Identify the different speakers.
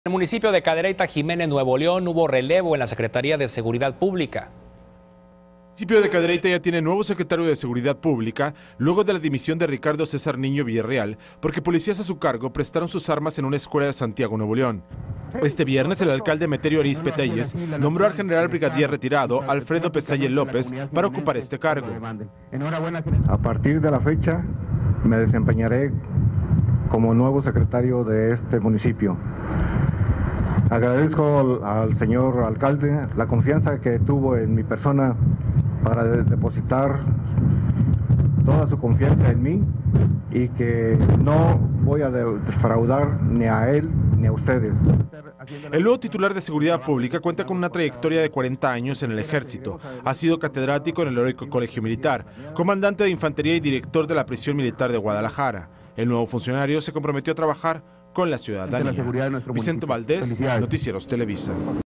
Speaker 1: En el municipio de Cadereyta, Jiménez, Nuevo León, hubo relevo en la Secretaría de Seguridad Pública.
Speaker 2: El municipio de Cadereyta ya tiene nuevo secretario de Seguridad Pública luego de la dimisión de Ricardo César Niño Villarreal, porque policías a su cargo prestaron sus armas en una escuela de Santiago, Nuevo León. Este viernes el alcalde Meterio Arizpe Telles nombró al general brigadier retirado Alfredo Pesalle López para ocupar este cargo.
Speaker 3: A partir de la fecha me desempeñaré como nuevo secretario de este municipio. Agradezco al señor alcalde la confianza que tuvo en mi persona para depositar toda su confianza en mí y que no voy a defraudar ni a él ni a ustedes.
Speaker 2: El nuevo titular de Seguridad Pública cuenta con una trayectoria de 40 años en el Ejército. Ha sido catedrático en el Heroico Colegio Militar, comandante de infantería y director de la Prisión Militar de Guadalajara. El nuevo funcionario se comprometió a trabajar con la ciudadanía. Vicente Valdés, Noticieros Televisa.